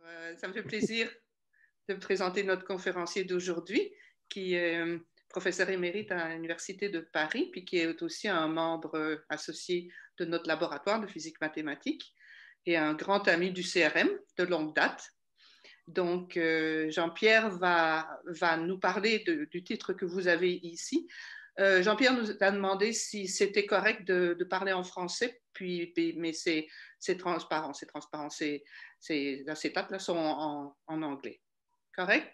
Ça me fait plaisir de présenter notre conférencier d'aujourd'hui, qui est professeur émérite à l'Université de Paris, puis qui est aussi un membre associé de notre laboratoire de physique mathématique et un grand ami du CRM de longue date. Donc, Jean-Pierre va nous parler du titre que vous avez ici. Jean-Pierre nous a demandé si c'était correct de parler en français, mais c'est transparent, ces acétates-là sont en anglais. Correct?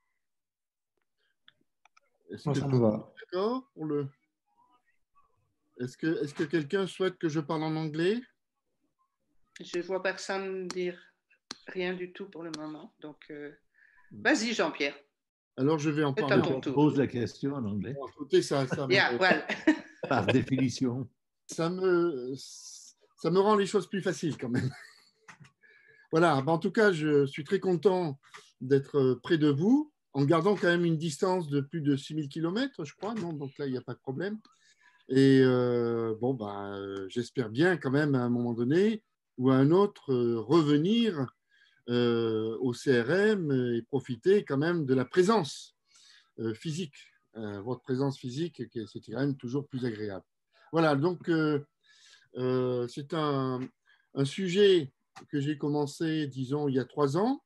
Moi, ça me va. D'accord pour le... Est-ce que quelqu'un souhaite que je parle en anglais? Je ne vois personne dire rien du tout pour le moment. Donc, vas-y, Jean-Pierre. Alors, je vais en parler. On pose la question en anglais. Bon, écoutez, ça yeah, well. Par définition. Ça me rend les choses plus faciles quand même. Voilà, en tout cas, je suis très content d'être près de vous, en gardant quand même une distance de plus de 6000 km, je crois. Non, donc là, il n'y a pas de problème. Et j'espère bien quand même à un moment donné ou à un autre revenir au CRM et profiter quand même de la présence physique. Votre présence physique, c'est quand même toujours plus agréable. Voilà, donc c'est un sujet que j'ai commencé, disons, il y a 3 ans.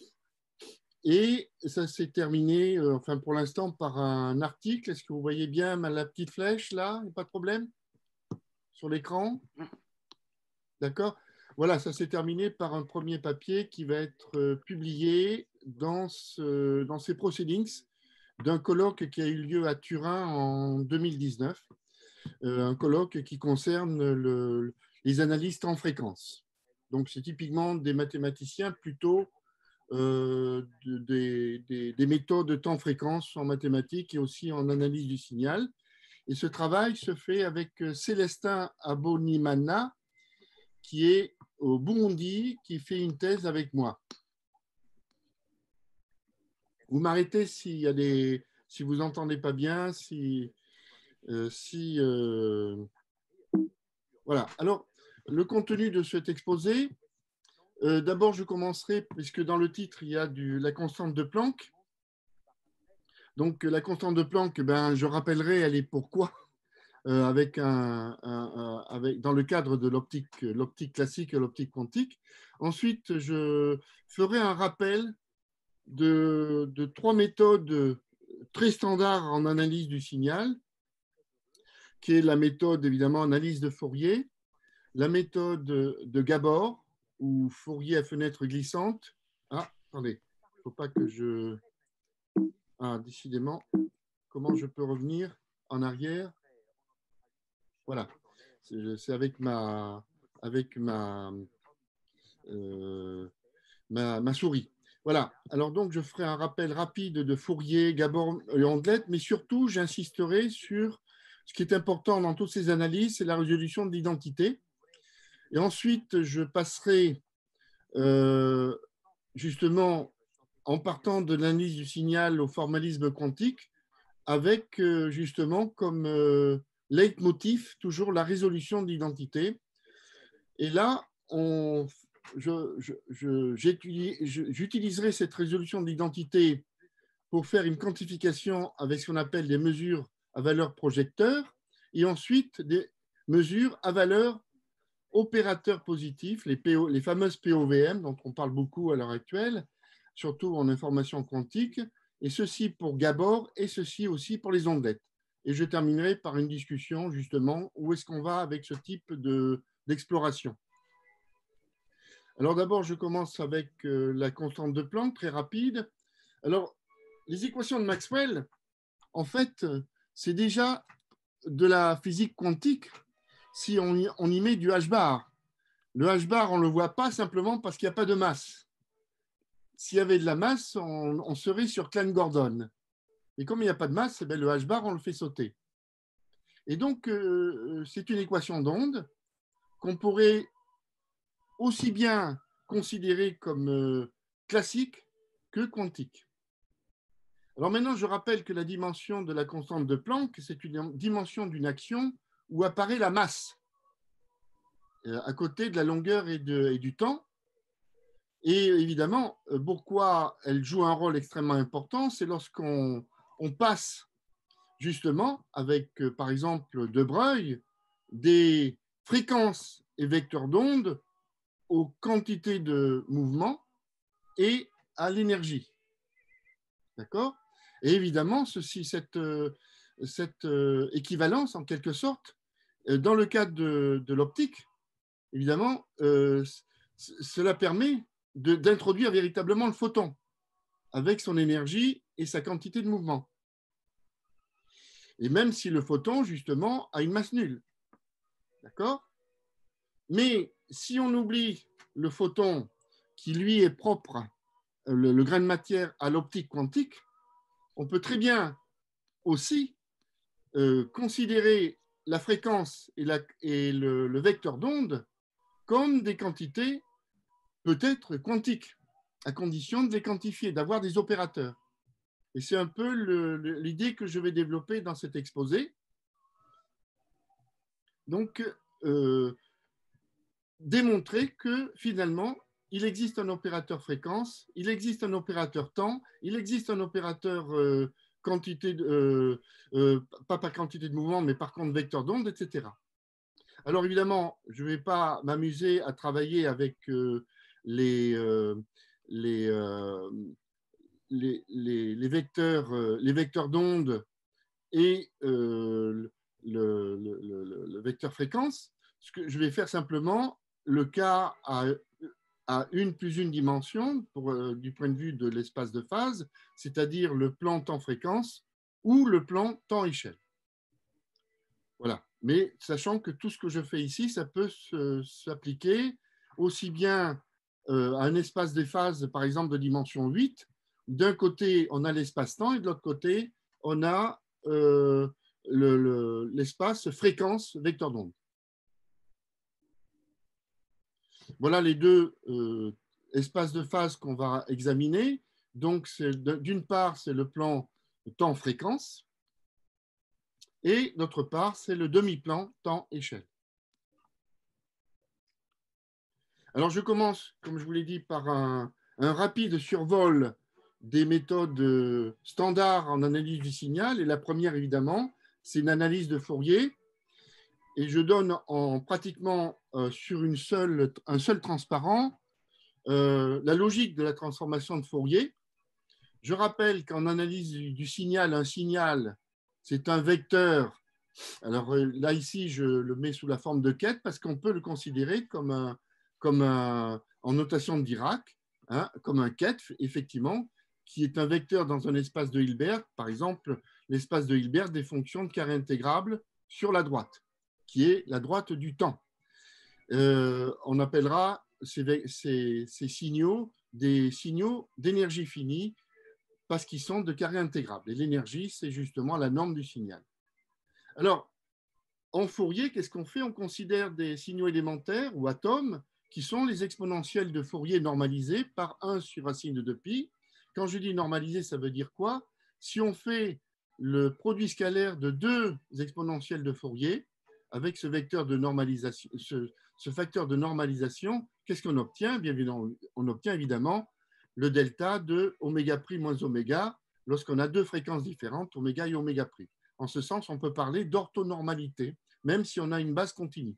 Et ça s'est terminé, pour l'instant, par un article. Est-ce que vous voyez bien la petite flèche là? Pas de problème? Sur l'écran? D'accord? Voilà, ça s'est terminé par un premier papier qui va être publié dans ces proceedings d'un colloque qui a eu lieu à Turin en 2019. Un colloque qui concerne les analystes en fréquence. Donc, c'est typiquement des mathématiciens plutôt des méthodes de temps-fréquence en mathématiques et aussi en analyse du signal. Et ce travail se fait avec Célestin Abonimana, qui est au Burundi, qui fait une thèse avec moi. Vous m'arrêtez si vous n'entendez pas bien, voilà. Alors, le contenu de cet exposé, d'abord, je commencerai, puisque dans le titre, il y a la constante de Planck. Donc, la constante de Planck, je rappellerai, elle est pourquoi dans le cadre de l'optique classique et l'optique quantique. Ensuite, je ferai un rappel de 3 méthodes très standards en analyse du signal, qui est la méthode, évidemment, analyse de Fourier, la méthode de Gabor, ou Fourier à fenêtre glissante. Ah, attendez, il ne faut pas que je... Ah, décidément, comment je peux revenir en arrière? Voilà, c'est avec ma souris. Voilà, alors donc je ferai un rappel rapide de Fourier, Gabor et Ondelet, mais surtout j'insisterai sur ce qui est important dans toutes ces analyses, c'est la résolution de l'identité. Et ensuite, je passerai justement en partant de l'analyse du signal au formalisme quantique, avec justement comme leitmotiv toujours la résolution de l'identité. Et là, j'utiliserai cette résolution de l'identité pour faire une quantification avec ce qu'on appelle des mesures à valeur projecteur et ensuite des mesures à valeur opérateurs positifs, les fameuses POVM dont on parle beaucoup à l'heure actuelle, surtout en information quantique, et ceci pour Gabor et ceci aussi pour les ondelettes. Et je terminerai par une discussion justement où est-ce qu'on va avec ce type d'exploration. Alors d'abord, je commence avec la constante de Planck, très rapide. Alors, les équations de Maxwell, en fait, c'est déjà de la physique quantique si on y met du h-bar. Le h-bar, on ne le voit pas simplement parce qu'il n'y a pas de masse. S'il y avait de la masse, on serait sur Klein-Gordon. Et comme il n'y a pas de masse, le h-bar, on le fait sauter. Et donc, c'est une équation d'onde qu'on pourrait aussi bien considérer comme classique que quantique. Alors maintenant, je rappelle que la dimension de la constante de Planck, c'est une dimension d'une action où apparaît la masse à côté de la longueur et du temps. Et évidemment, pourquoi elle joue un rôle extrêmement important, c'est lorsqu'on passe justement avec, par exemple, De Broglie, des fréquences et vecteurs d'onde aux quantités de mouvement et à l'énergie. D'accord? Et évidemment, cette équivalence, en quelque sorte, dans le cadre de l'optique, évidemment, cela permet d'introduire véritablement le photon avec son énergie et sa quantité de mouvement. Et même si le photon, justement, a une masse nulle. D'accord? Mais si on oublie le photon qui, lui, est propre, le grain de matière, à l'optique quantique, on peut très bien aussi considérer la fréquence et le vecteur d'onde comme des quantités peut-être quantiques, à condition de les quantifier, d'avoir des opérateurs. Et c'est un peu l'idée que je vais développer dans cet exposé. Donc, démontrer que finalement, il existe un opérateur fréquence, il existe un opérateur temps, il existe un opérateur quantité, pas par quantité de mouvement, mais par contre vecteur d'onde, etc. Alors évidemment, je ne vais pas m'amuser à travailler avec les vecteurs d'onde et le vecteur fréquence. Ce que je vais faire simplement le cas à une plus une dimension du point de vue de l'espace de phase, c'est-à-dire le plan temps-fréquence ou le plan temps-échelle. Voilà. Mais sachant que tout ce que je fais ici, ça peut s'appliquer aussi bien à un espace des phases, par exemple, de dimension 8. D'un côté, on a l'espace-temps et de l'autre côté, on a l'espace fréquence vecteur d'onde. Voilà les deux espaces de phase qu'on va examiner. Donc, d'une part, c'est le plan temps-fréquence et d'autre part, c'est le demi-plan temps-échelle. Alors, je commence, comme je vous l'ai dit, par un rapide survol des méthodes standards en analyse du signal. Et la première, évidemment, c'est une analyse de Fourier. Et je donne pratiquement sur un seul transparent la logique de la transformation de Fourier. Je rappelle qu'en analyse du signal, un signal, c'est un vecteur. Alors là, ici, je le mets sous la forme de quête parce qu'on peut le considérer comme en notation de Dirac, hein, comme un quête, effectivement, qui est un vecteur dans un espace de Hilbert, par exemple, l'espace de Hilbert des fonctions de carré intégrable sur la droite, qui est la droite du temps. On appellera ces signaux des signaux d'énergie finie parce qu'ils sont de carré intégrable. Et l'énergie, c'est justement la norme du signal. Alors, en Fourier, qu'est-ce qu'on fait? On considère des signaux élémentaires ou atomes qui sont les exponentielles de Fourier normalisées par 1 sur racine de 2π. Quand je dis normalisé, ça veut dire quoi? Si on fait le produit scalaire de deux exponentielles de Fourier avec ce vecteur de normalisation, ce facteur de normalisation, qu'est-ce qu'on obtient? Bien évidemment, on obtient évidemment le delta de oméga prime moins oméga lorsqu'on a deux fréquences différentes, oméga et oméga prime. En ce sens, on peut parler d'orthonormalité, même si on a une base continue.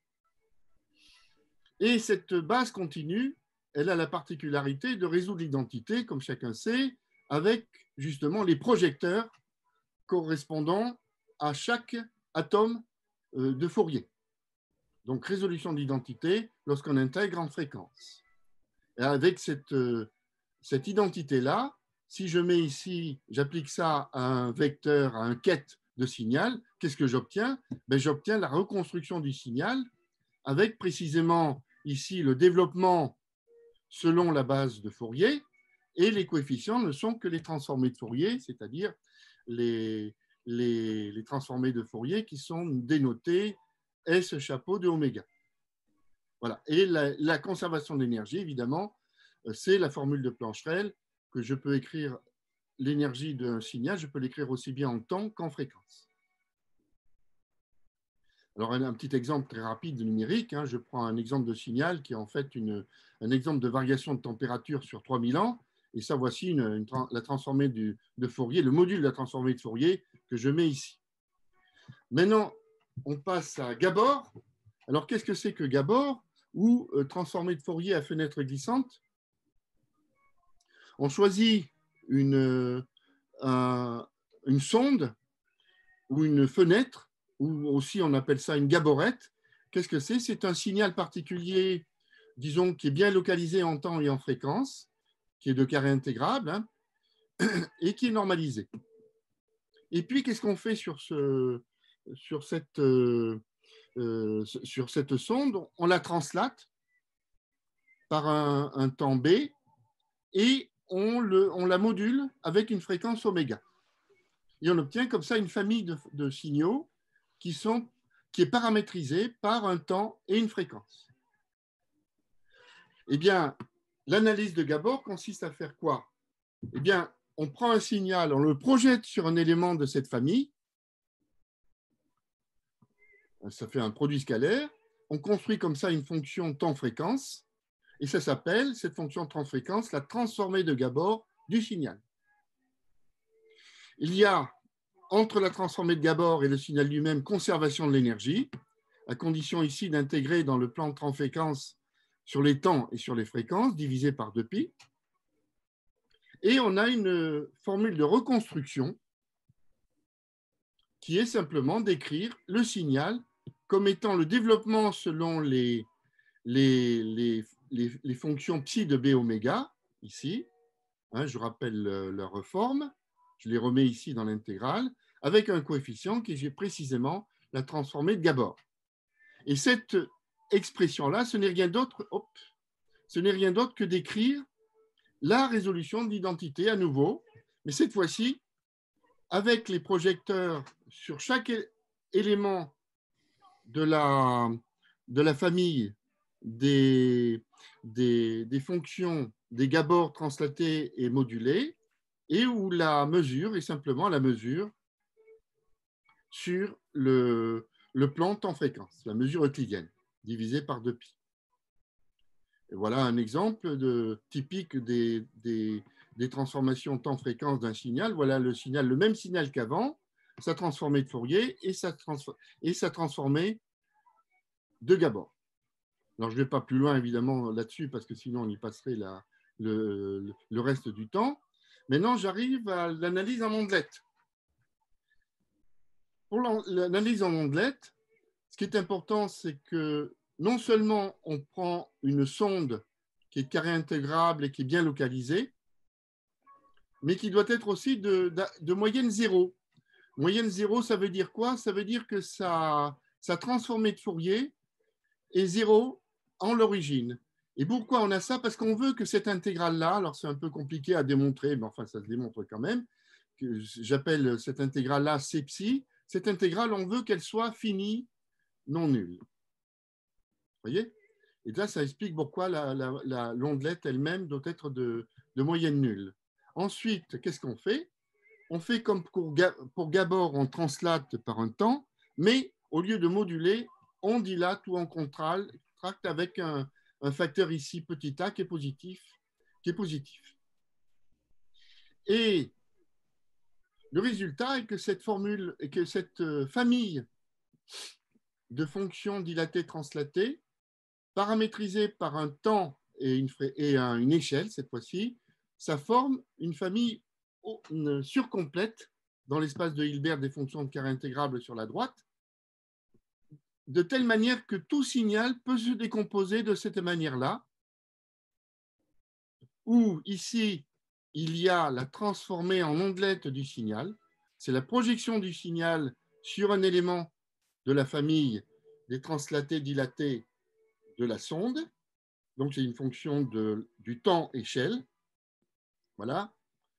Et cette base continue, elle a la particularité de résoudre l'identité, comme chacun sait, avec justement les projecteurs correspondant à chaque atome de Fourier. Donc, résolution d'identité lorsqu'on intègre en fréquence. Et avec cette identité-là, si je mets ici, j'applique ça à un vecteur, à un quête de signal, qu'est-ce que j'obtiens? J'obtiens la reconstruction du signal avec précisément ici le développement selon la base de Fourier, et les coefficients ne sont que les transformés de Fourier, c'est-à-dire les transformés de Fourier qui sont dénotés S chapeau de oméga. Voilà. Et la conservation d'énergie, évidemment, c'est la formule de Plancherel que je peux écrire l'énergie d'un signal, je peux l'écrire aussi bien en temps qu'en fréquence. Alors, un petit exemple très rapide de numérique, hein, je prends un exemple de signal qui est en fait un exemple de variation de température sur 3000 ans. Et ça, voici la transformée de Fourier, le module de la transformée de Fourier que je mets ici. Maintenant, on passe à Gabor. Alors, qu'est-ce que c'est que Gabor ou transformée de Fourier à fenêtre glissante? On choisit une sonde ou une fenêtre, ou aussi on appelle ça une gaborette. Qu'est-ce que c'est? C'est un signal particulier, disons, qui est bien localisé en temps et en fréquence, qui est de carré intégrable, hein, et qui est normalisé. Et puis, qu'est-ce qu'on fait sur cette sonde? On la translate par un temps B et on la module avec une fréquence oméga. Et on obtient comme ça une famille de signaux qui est paramétrisée par un temps et une fréquence. Eh bien, l'analyse de Gabor consiste à faire quoi? Eh bien, on prend un signal, on le projette sur un élément de cette famille, ça fait un produit scalaire, on construit comme ça une fonction temps-fréquence, et ça s'appelle, cette fonction temps-fréquence, la transformée de Gabor du signal. Il y a entre la transformée de Gabor et le signal lui-même conservation de l'énergie, à condition ici d'intégrer dans le plan de temps-fréquence sur les temps et sur les fréquences, divisé par 2π. Et on a une formule de reconstruction qui est simplement d'écrire le signal comme étant le développement selon les fonctions psi de b oméga, ici. Hein, je rappelle leur forme. Je les remets ici dans l'intégrale, avec un coefficient qui est précisément la transformée de Gabor. Et cette expression-là, ce n'est rien d'autre que d'écrire la résolution de l'identité à nouveau, mais cette fois-ci, avec les projecteurs sur chaque élément de la famille des fonctions des Gabor translatées et modulées, et où la mesure est simplement la mesure sur le plan temps-fréquence, la mesure euclidienne, divisée par 2π. Et voilà un exemple typique des transformations temps-fréquence d'un signal. Voilà le signal, le même signal qu'avant, sa transformée de Fourier et sa transformée de Gabor. Alors, je ne vais pas plus loin, évidemment, là-dessus, parce que sinon, on y passerait le reste du temps. Maintenant, j'arrive à l'analyse en ondelette. Pour l'analyse en ondelette, ce qui est important, c'est que non seulement on prend une sonde qui est carré intégrable et qui est bien localisée, mais qui doit être aussi de moyenne 0. Moyenne 0, ça veut dire quoi? Ça veut dire que sa transformée de Fourier est 0 en l'origine. Et pourquoi on a ça? Parce qu'on veut que cette intégrale-là, alors c'est un peu compliqué à démontrer, mais enfin ça se démontre quand même, que j'appelle cette intégrale-là C psi. Cette intégrale, on veut qu'elle soit finie, non nulle. Vous voyez? Et là, ça explique pourquoi l'ondelette elle-même doit être de moyenne nulle. Ensuite, qu'est-ce qu'on fait? On fait comme pour Gabor, on translate par un temps, mais au lieu de moduler, on dilate ou on contracte avec un facteur ici, petit a, qui est positif. Et le résultat est que cette formule, que cette famille de fonctions dilatées translatées, paramétrisées par un temps et une échelle, cette fois-ci, ça forme une famille surcomplète dans l'espace de Hilbert des fonctions de carré intégrable sur la droite, de telle manière que tout signal peut se décomposer de cette manière-là, où ici, il y a la transformée en ondelette du signal. C'est la projection du signal sur un élément de la famille des translatés dilatés de la sonde. Donc, c'est une fonction du temps échelle. Voilà.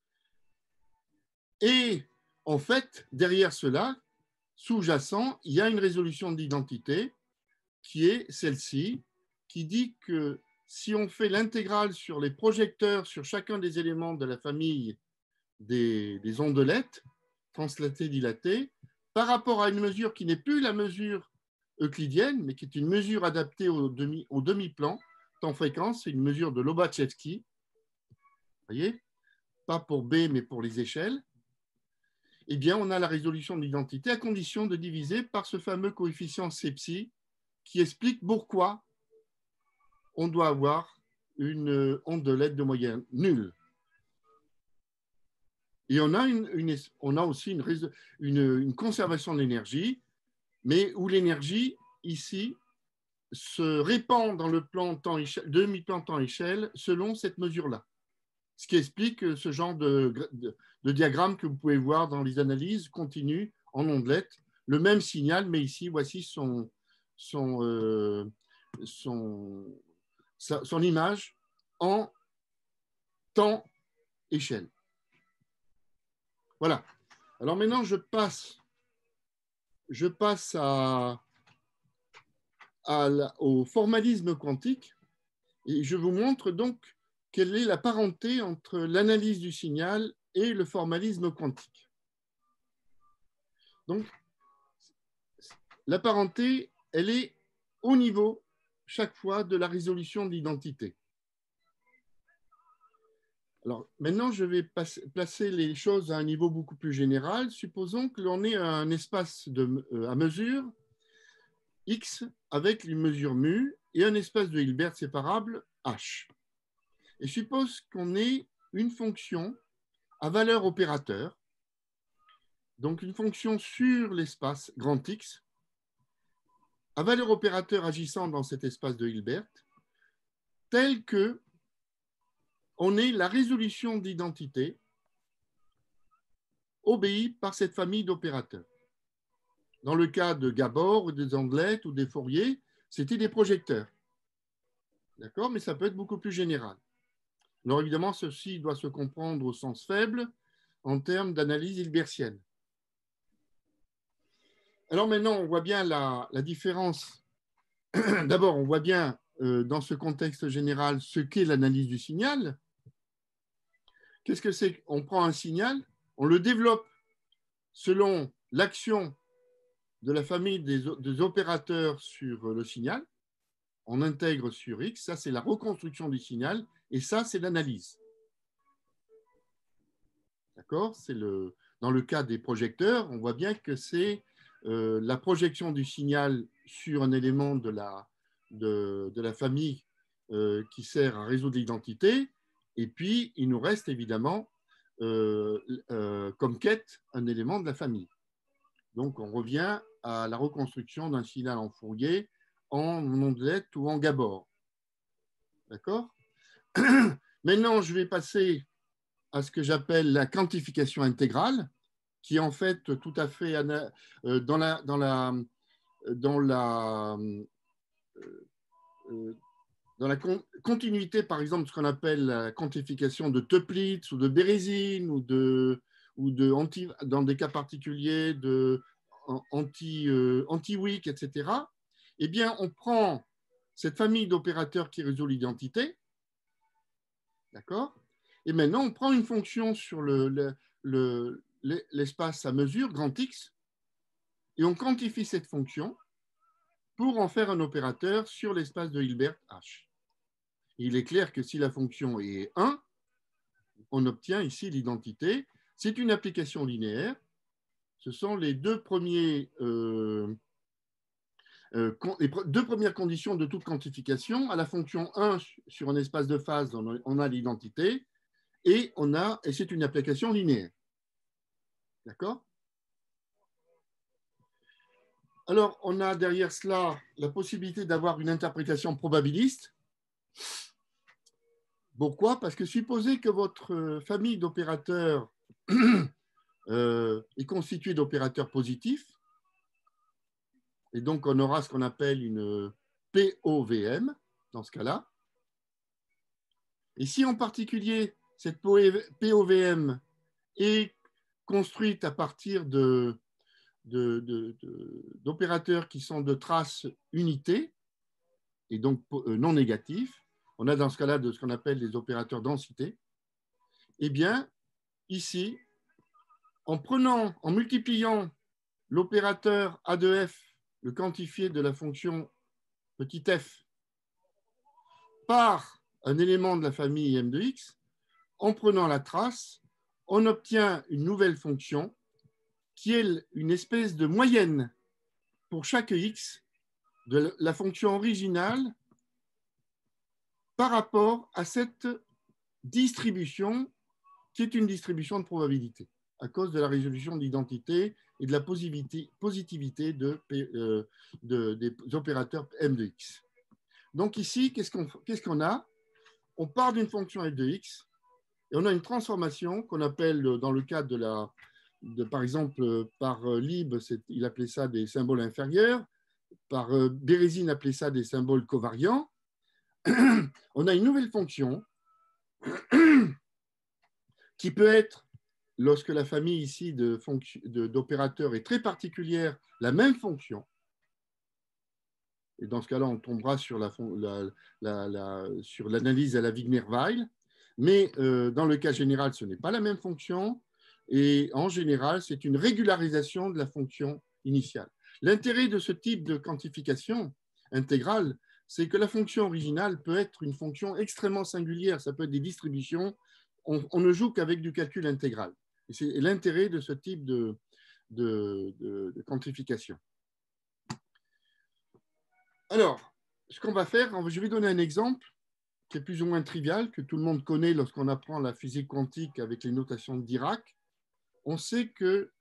Et en fait, derrière cela, sous-jacent, il y a une résolution d'identité qui est celle-ci, qui dit que si on fait l'intégrale sur les projecteurs sur chacun des éléments de la famille des ondelettes, translatées, dilatées, par rapport à une mesure qui n'est plus la mesure euclidienne, mais qui est une mesure adaptée au demi-plan, temps-fréquence, c'est une mesure de Lobachevsky, vous voyez, pas pour B, mais pour les échelles, eh bien, on a la résolution de l'identité à condition de diviser par ce fameux coefficient C-psi qui explique pourquoi on doit avoir une onde de LED de moyenne nulle. Et on a aussi une conservation de l'énergie, mais où l'énergie, ici, se répand dans le plan demi-plan temps-échelle selon cette mesure-là. Ce qui explique ce genre de diagramme que vous pouvez voir dans les analyses continues en ondelettes. Le même signal, mais ici, voici son image en temps-échelle. Voilà. Alors maintenant, je passe au formalisme quantique et je vous montre donc quelle est la parenté entre l'analyse du signal et le formalisme quantique. Donc, la parenté, elle est au niveau, chaque fois, de la résolution de l'identité. Alors, maintenant, je vais placer les choses à un niveau beaucoup plus général. Supposons que l'on ait un espace à mesure X avec une mesure mu et un espace de Hilbert séparable H. Et suppose qu'on ait une fonction à valeur opérateur, donc une fonction sur l'espace grand X, à valeur opérateur agissant dans cet espace de Hilbert, telle que on ait la résolution d'identité obéie par cette famille d'opérateurs. Dans le cas de Gabor ou des ondelettes ou des Fourier, c'était des projecteurs. D'accord? Mais ça peut être beaucoup plus général. Alors évidemment, ceci doit se comprendre au sens faible en termes d'analyse hilbertienne. Alors maintenant, on voit bien la différence. D'abord, on voit bien dans ce contexte général ce qu'est l'analyse du signal. Qu'est-ce que c'est? On prend un signal, on le développe selon l'action de la famille des opérateurs sur le signal. On intègre sur X, ça c'est la reconstruction du signal, et ça c'est l'analyse. D'accord? Dans le cas des projecteurs, on voit bien que c'est la projection du signal sur un élément de la famille qui sert à résoudre l'identité, et puis il nous reste évidemment comme quête un élément de la famille. Donc on revient à la reconstruction d'un signal en Fourier, en ondelette ou en Gabor. D'accord? Maintenant, je vais passer à ce que j'appelle la quantification intégrale, qui est en fait tout à fait dans la continuité, par exemple, de ce qu'on appelle la quantification de Toeplitz ou de Bérésine ou dans des cas particuliers de anti-Wick, etc. Eh bien, on prend cette famille d'opérateurs qui résout l'identité, d'accord? Et maintenant, on prend une fonction sur l'espace à mesure, grand X, et on quantifie cette fonction pour en faire un opérateur sur l'espace de Hilbert H. Et il est clair que si la fonction est 1, on obtient ici l'identité. C'est une application linéaire. Ce sont les deux premières conditions de toute quantification. À la fonction 1 sur un espace de phase, on a l'identité et c'est une application linéaire. D'accord? Alors, on a derrière cela la possibilité d'avoir une interprétation probabiliste. Pourquoi? Parce que supposez que votre famille d'opérateurs est constituée d'opérateurs positifs, et donc on aura ce qu'on appelle une POVM dans ce cas-là. Et si en particulier cette POVM est construite à partir d'opérateurs qui sont de traces unité et donc non négatifs, on a dans ce cas-là ce qu'on appelle les opérateurs densité. Eh bien, ici, en multipliant l'opérateur A de F le quantifié de la fonction petit f par un élément de la famille m de x, en prenant la trace, on obtient une nouvelle fonction qui est une espèce de moyenne pour chaque x de la fonction originale par rapport à cette distribution qui est une distribution de probabilité à cause de la résolution d'identité et de la positivité des opérateurs m de x. Donc ici, qu'est-ce qu'on a? On part d'une fonction f de x et on a une transformation qu'on appelle, dans le cadre par exemple, par Lieb, il appelait ça des symboles inférieurs, par Bérésine appelait ça des symboles covariants. On a une nouvelle fonction qui peut être, lorsque la famille ici d'opérateurs est très particulière, la même fonction. Et dans ce cas-là, on tombera sur l'analyse à la Wigner-Weil. Mais dans le cas général, ce n'est pas la même fonction. Et en général, c'est une régularisation de la fonction initiale. L'intérêt de ce type de quantification intégrale, c'est que la fonction originale peut être une fonction extrêmement singulière. Ça peut être des distributions. On ne joue qu'avec du calcul intégral. Et c'est l'intérêt de ce type de quantification. Alors, ce qu'on va faire, je vais donner un exemple qui est plus ou moins trivial, que tout le monde connaît lorsqu'on apprend la physique quantique avec les notations de Dirac. On sait que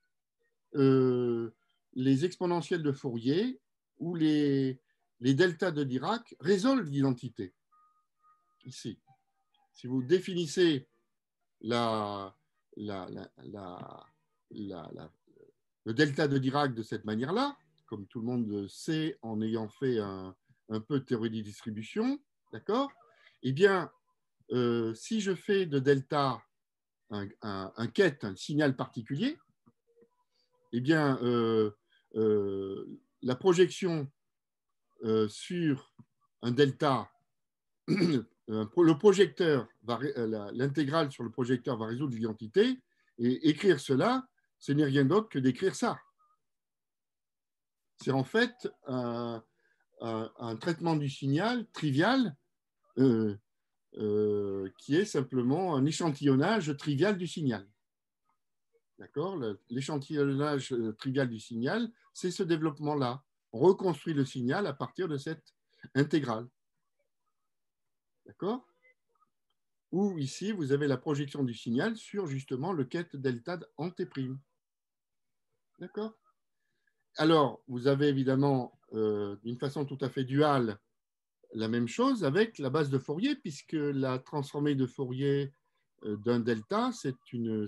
les exponentielles de Fourier ou les deltas de Dirac résolvent l'identité. Ici, si vous définissez le delta de Dirac de cette manière-là, comme tout le monde sait en ayant fait un peu de théorie des distributions, d'accord? Eh bien, si je fais de delta un quête, un signal particulier, eh bien, la projection sur un delta, le projecteur, l'intégrale sur le projecteur va résoudre l'identité, et écrire cela, ce n'est rien d'autre que d'écrire ça. C'est en fait un traitement du signal trivial qui est simplement un échantillonnage trivial du signal. D'accord? L'échantillonnage trivial du signal, c'est ce développement-là. On reconstruit le signal à partir de cette intégrale. D'accord? Ou ici, vous avez la projection du signal sur justement le quête delta en T'. D'accord? Alors, vous avez évidemment, d'une façon tout à fait duale, la même chose avec la base de Fourier, puisque la transformée de Fourier d'un delta, c'est une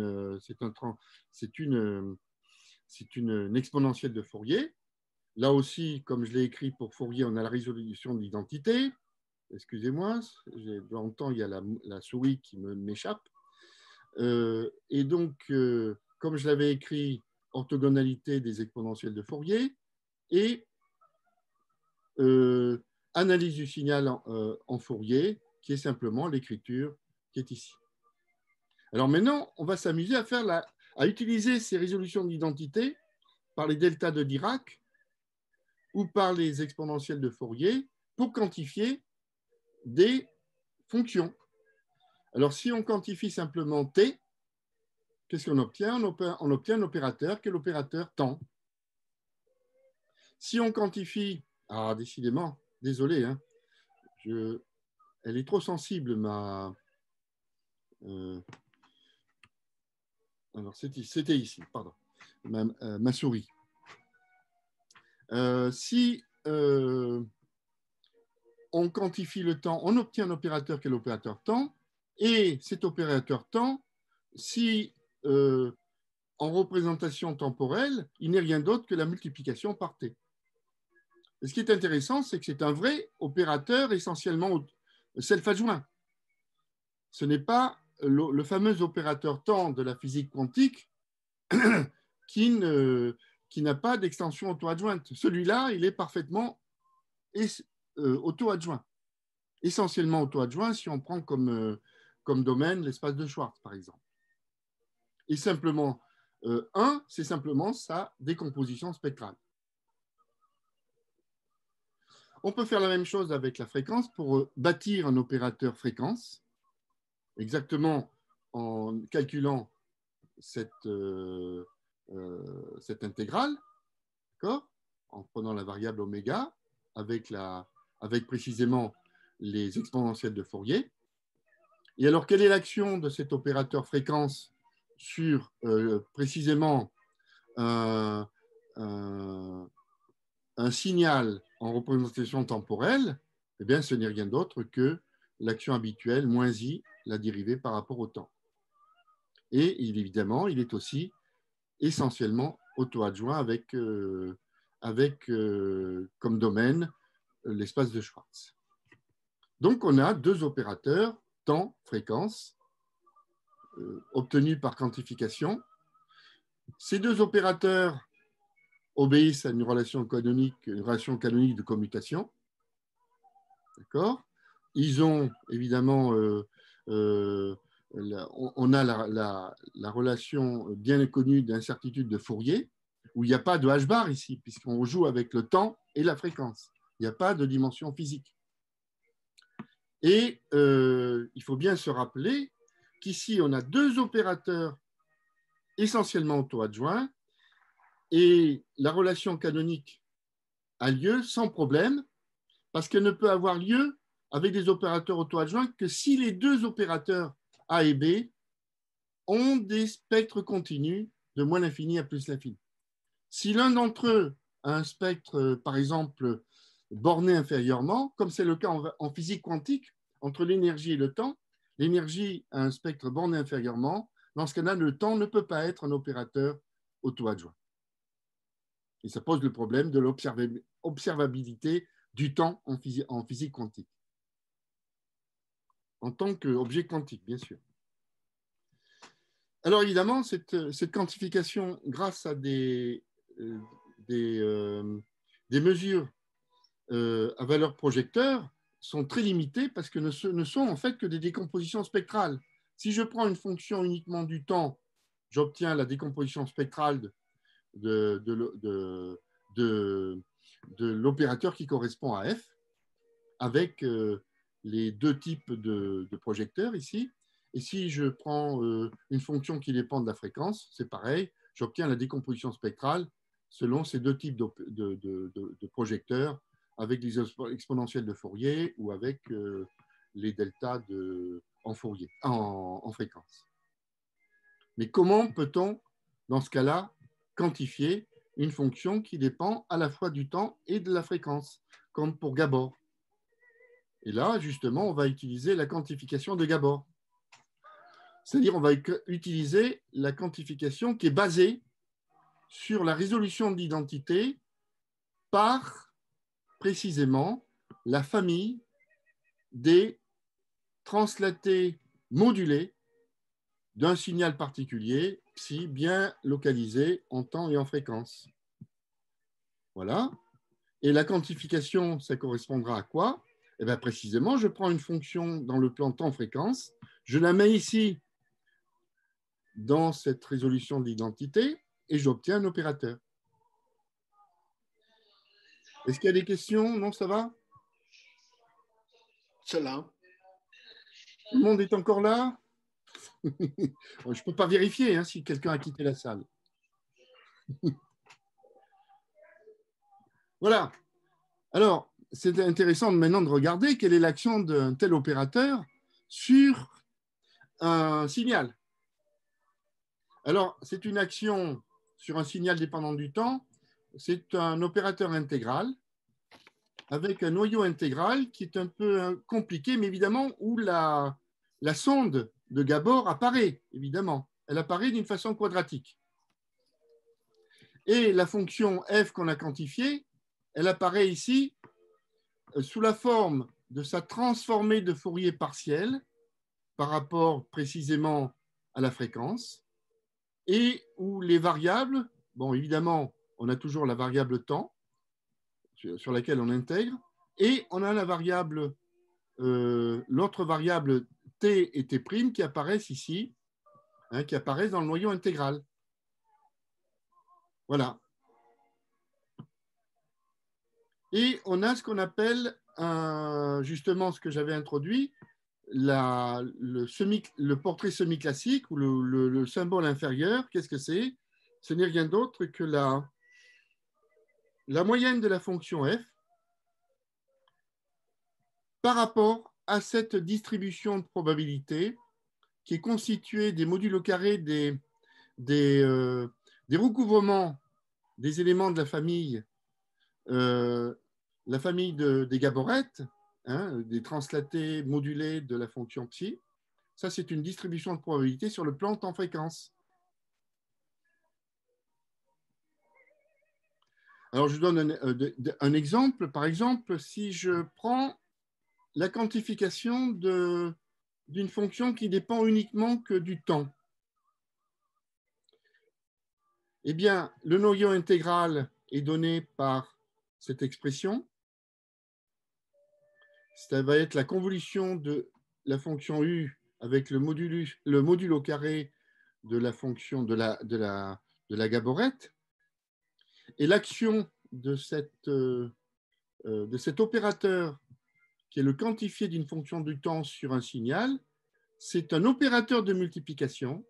exponentielle de Fourier. Là aussi, comme je l'ai écrit pour Fourier, on a la résolution de l'identité. Excusez-moi, de temps en temps, il y a la souris qui m'échappe. Et donc, comme je l'avais écrit, orthogonalité des exponentielles de Fourier et analyse du signal en Fourier, qui est simplement l'écriture qui est ici. Alors maintenant, on va s'amuser à utiliser ces résolutions d'identité par les deltas de Dirac ou par les exponentielles de Fourier pour quantifier des fonctions. Alors, si on quantifie simplement t, qu'est-ce qu'on obtient? On obtient un opérateur qui est l'opérateur temps. Si on quantifie, décidément, désolé, hein, elle est trop sensible, alors, c'était ici, pardon, ma souris. Si on quantifie le temps, on obtient un opérateur qui est l'opérateur temps, et cet opérateur temps, si en représentation temporelle, il n'est rien d'autre que la multiplication par t. Et ce qui est intéressant, c'est que c'est un vrai opérateur essentiellement self-adjoint. Ce n'est pas le fameux opérateur temps de la physique quantique qui n'a pas d'extension auto-adjointe. Celui-là, il est parfaitement auto-adjoint. Essentiellement auto-adjoint si on prend comme domaine l'espace de Schwartz, par exemple. Et simplement, 1, c'est simplement sa décomposition spectrale. On peut faire la même chose avec la fréquence pour bâtir un opérateur fréquence, exactement en calculant cette intégrale, d'accord, en prenant la variable oméga avec précisément les exponentielles de Fourier. Et alors, quelle est l'action de cet opérateur fréquence sur précisément un signal en représentation temporelle? Eh bien, ce n'est rien d'autre que l'action habituelle, moins i, la dérivée par rapport au temps. Et évidemment, il est aussi essentiellement auto-adjoint avec comme domaine l'espace de Schwartz. Donc, on a deux opérateurs, temps, fréquence, obtenus par quantification. Ces deux opérateurs obéissent à une relation canonique de commutation. D'accord? Ils ont évidemment, on a la relation bien connue d'incertitude de Fourier, où il n'y a pas de H-bar ici, puisqu'on joue avec le temps et la fréquence. Il n'y a pas de dimension physique. Et il faut bien se rappeler qu'ici, on a deux opérateurs essentiellement auto-adjoints, et la relation canonique a lieu sans problème, parce qu'elle ne peut avoir lieu avec des opérateurs auto-adjoints que si les deux opérateurs A et B ont des spectres continus de moins l'infini à plus l'infini. Si l'un d'entre eux a un spectre, par exemple, borné inférieurement, comme c'est le cas en physique quantique, entre l'énergie et le temps, l'énergie a un spectre borné inférieurement. Dans ce cas-là, le temps ne peut pas être un opérateur auto-adjoint. Et ça pose le problème de l'observabilité du temps en physique quantique, en tant qu'objet quantique, bien sûr. Alors évidemment, cette quantification, grâce à des mesures à valeur projecteur, sont très limitées parce que ne sont en fait que des décompositions spectrales. Si je prends une fonction uniquement du temps, j'obtiens la décomposition spectrale de l'opérateur qui correspond à F, avec les deux types de projecteurs ici. Et si je prends une fonction qui dépend de la fréquence, c'est pareil, j'obtiens la décomposition spectrale selon ces deux types de projecteurs, avec les exponentielles de Fourier ou avec les deltas en Fourier, en fréquence. Mais comment peut-on, dans ce cas-là, quantifier une fonction qui dépend à la fois du temps et de la fréquence, comme pour Gabor? Et là, justement, on va utiliser la quantification de Gabor. C'est-à-dire, on va utiliser la quantification qui est basée sur la résolution de l'identité par, précisément, la famille des translatés modulés d'un signal particulier, psi, bien localisé en temps et en fréquence. Voilà. Et la quantification, ça correspondra à quoi? Eh bien, précisément, je prends une fonction dans le plan temps-fréquence, je la mets ici dans cette résolution de l'identité et j'obtiens un opérateur. Est-ce qu'il y a des questions? Non, ça va? C'est là. Tout le monde est encore là? Je ne peux pas vérifier si quelqu'un a quitté la salle. Voilà. Alors, c'est intéressant maintenant de regarder quelle est l'action d'un tel opérateur sur un signal. Alors, c'est une action sur un signal dépendant du temps. C'est un opérateur intégral avec un noyau intégral qui est un peu compliqué, mais évidemment où la sonde de Gabor apparaît, évidemment. Elle apparaît d'une façon quadratique. Et la fonction f qu'on a quantifiée, elle apparaît ici sous la forme de sa transformée de Fourier partielle par rapport précisément à la fréquence, et où les variables, bon, évidemment, on a toujours la variable temps sur laquelle on intègre, et on a la variable, l'autre variable t et t' qui apparaissent ici, qui apparaissent dans le noyau intégral. Voilà. Et on a ce qu'on appelle, justement ce que j'avais introduit, le portrait semi-classique ou le symbole inférieur. Qu'est-ce que c'est? Ce n'est rien d'autre que la moyenne de la fonction f par rapport à cette distribution de probabilité qui est constituée des modules au carré des recouvrements des éléments de la famille des gaborettes, hein, des translatés modulés de la fonction psi. Ça, c'est une distribution de probabilité sur le plan temps-fréquence. Alors, je donne un exemple. Par exemple, si je prends la quantification d'une fonction qui dépend uniquement que du temps, eh bien, le noyau intégral est donné par cette expression. Ça va être la convolution de la fonction u avec le module au carré de la fonction de la gaborette. Et l'action de cet opérateur, qui est le quantifié d'une fonction du temps sur un signal, c'est un opérateur de multiplication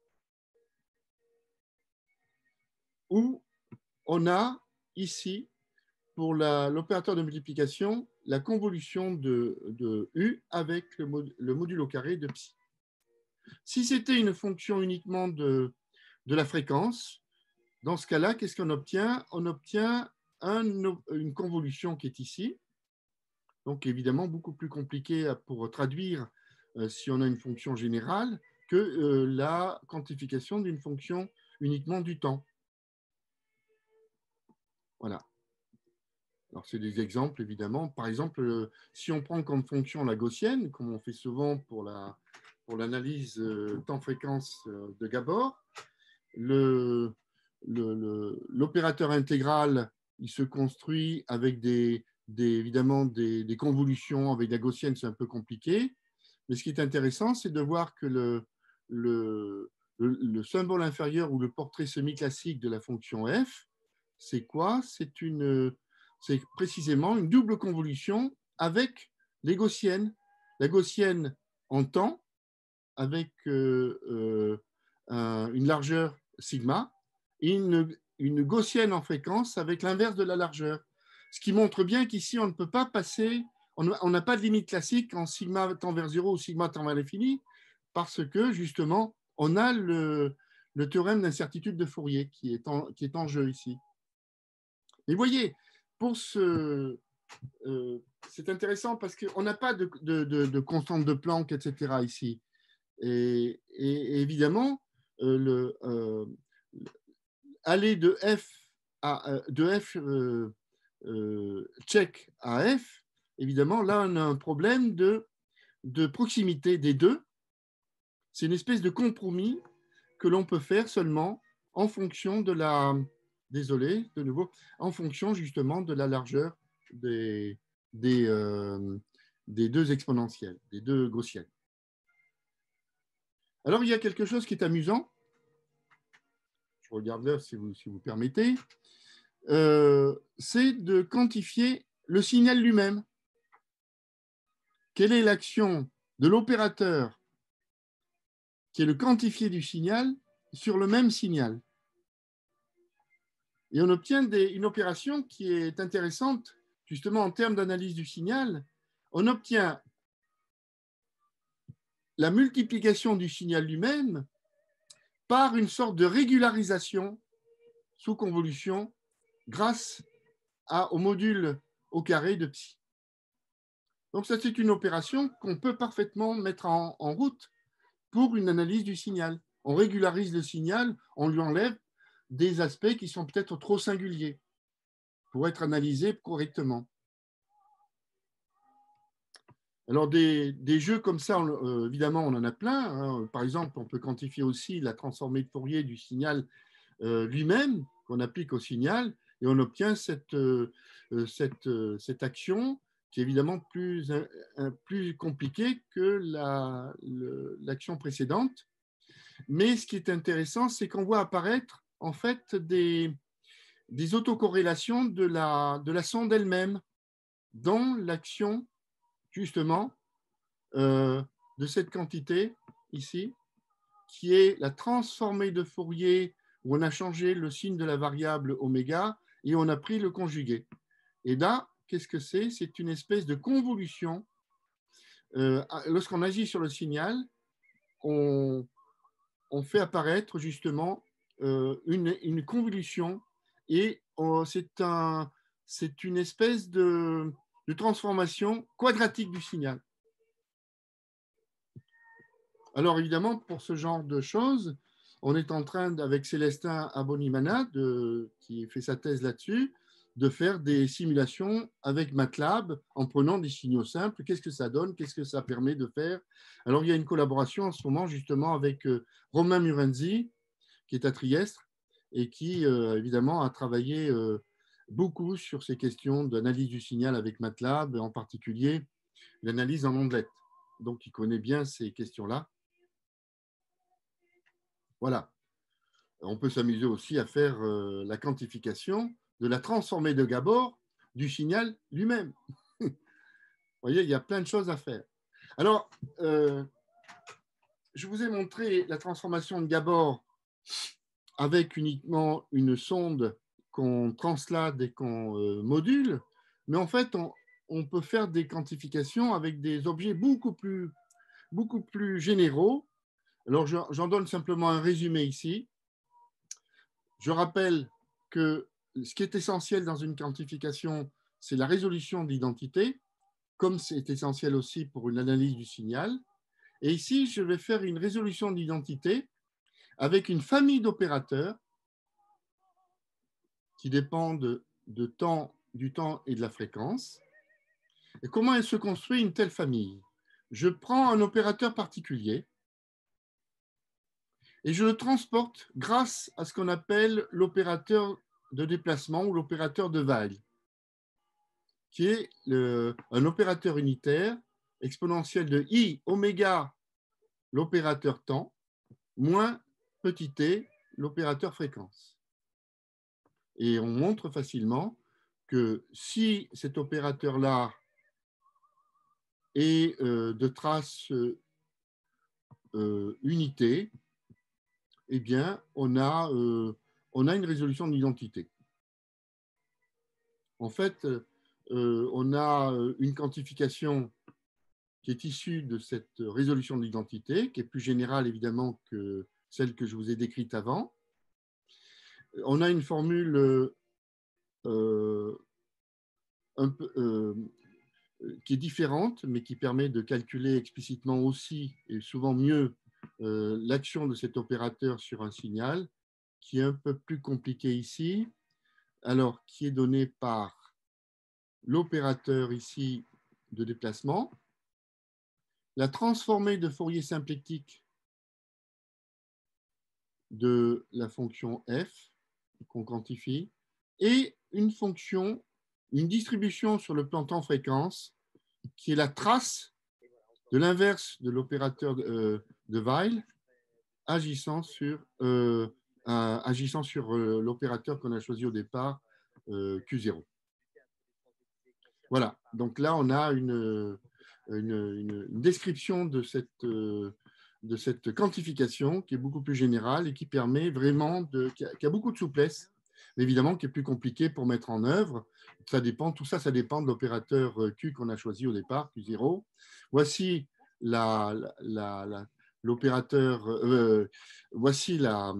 où on a ici, pour l'opérateur de multiplication, la convolution de U avec le module au carré de psi. Si c'était une fonction uniquement de la fréquence, dans ce cas-là, qu'est-ce qu'on obtient? On obtient une convolution qui est ici, donc évidemment beaucoup plus compliqué pour traduire si on a une fonction générale que la quantification d'une fonction uniquement du temps. Voilà. Alors, c'est des exemples, évidemment. Par exemple, si on prend comme fonction la gaussienne, comme on fait souvent pour l'analyse temps-fréquence de Gabor, l'opérateur intégral, il se construit avec évidemment des convolutions. Avec la gaussienne, c'est un peu compliqué. Mais ce qui est intéressant, c'est de voir que le symbole inférieur ou le portrait semi-classique de la fonction f, c'est quoi? C'est précisément une double convolution avec les gaussiennes. La gaussienne en temps, avec une largeur sigma, et une gaussienne en fréquence avec l'inverse de la largeur. Ce qui montre bien qu'ici, on ne peut pas passer, on n'a pas de limite classique en sigma tend vers 0 ou sigma tend vers l'infini, parce que justement, on a le théorème d'incertitude de Fourier qui est en jeu ici. Et vous voyez, c'est intéressant parce qu'on n'a pas de constante de Planck, etc. ici. Et évidemment, aller de f check à f, évidemment, là, on a un problème de proximité des deux. C'est une espèce de compromis que l'on peut faire seulement en fonction de désolé, de nouveau, en fonction justement de la largeur des deux exponentielles, des deux gaussiennes. Alors, il y a quelque chose qui est amusant. Je regarde l'heure si vous permettez. C'est de quantifier le signal lui-même. Quelle est l'action de l'opérateur qui est le quantifié du signal sur le même signal? Et on obtient une opération qui est intéressante, justement en termes d'analyse du signal. On obtient la multiplication du signal lui-même par une sorte de régularisation sous convolution grâce au module au carré de psi. Donc ça, c'est une opération qu'on peut parfaitement mettre en route pour une analyse du signal. On régularise le signal, on lui enlève des aspects qui sont peut-être trop singuliers pour être analysés correctement. Alors, des jeux comme ça, évidemment, on en a plein. Hein. Par exemple, on peut quantifier aussi la transformée de Fourier du signal lui-même, qu'on applique au signal, et on obtient cette action qui est évidemment plus compliquée que l'action précédente. Mais ce qui est intéressant, c'est qu'on voit apparaître en fait des des autocorrélations de la sonde elle-même dans l'action, justement, de cette quantité ici, qui est la transformée de Fourier, où on a changé le signe de la variable oméga et on a pris le conjugué. Et là, qu'est-ce que c'est? C'est une espèce de convolution. Lorsqu'on agit sur le signal, on fait apparaître justement une convolution et c'est une espèce de transformation quadratique du signal. Alors évidemment, pour ce genre de choses, on est en train, avec Célestin Abonimana, qui fait sa thèse là-dessus, de faire des simulations avec MATLAB en prenant des signaux simples. Qu'est-ce que ça donne? Qu'est-ce que ça permet de faire? Alors il y a une collaboration en ce moment justement avec Romain Murenzi, qui est à Trieste et qui évidemment a travaillé beaucoup sur ces questions d'analyse du signal avec MATLAB, en particulier l'analyse en ondelettes. Donc il connaît bien ces questions-là. Voilà. On peut s'amuser aussi à faire la quantification de la transformée de Gabor du signal lui-même. Vous voyez, il y a plein de choses à faire. Alors, je vous ai montré la transformation de Gabor avec uniquement une sonde qu'on translate et qu'on module, mais en fait, on peut faire des quantifications avec des objets beaucoup plus généraux. Alors, j'en donne simplement un résumé ici. Je rappelle que ce qui est essentiel dans une quantification, c'est la résolution d'identité, comme c'est essentiel aussi pour une analyse du signal. Et ici, je vais faire une résolution d'identité avec une famille d'opérateurs qui dépendent du temps et de la fréquence. Et comment elle se construit une telle famille? Je prends un opérateur particulier et je le transporte grâce à ce qu'on appelle l'opérateur de déplacement ou l'opérateur de Weyl, qui est un opérateur unitaire exponentiel de I oméga, l'opérateur temps, moins petit t, l'opérateur fréquence. Et on montre facilement que si cet opérateur-là est de trace unité, eh bien, on a une résolution d'identité. En fait, on a une quantification qui est issue de cette résolution de l'identité, qui est plus générale évidemment que celle que je vous ai décrite avant. On a une formule qui est différente, mais qui permet de calculer explicitement aussi, et souvent mieux, l'action de cet opérateur sur un signal, qui est un peu plus compliqué ici, alors qui est donné par l'opérateur ici de déplacement, la transformée de Fourier symplectique de la fonction f qu'on quantifie, et une fonction, une distribution sur le plan temps-fréquence, qui est la trace de l'inverse de l'opérateur de Weyl agissant sur l'opérateur qu'on a choisi au départ, Q0. Voilà, donc là on a une description de cette quantification qui est beaucoup plus générale et qui permet vraiment qui a beaucoup de souplesse, mais évidemment qui est plus compliqué pour mettre en œuvre. Tout ça dépend de l'opérateur Q qu'on a choisi au départ, Q0. Voici l'opérateur, voici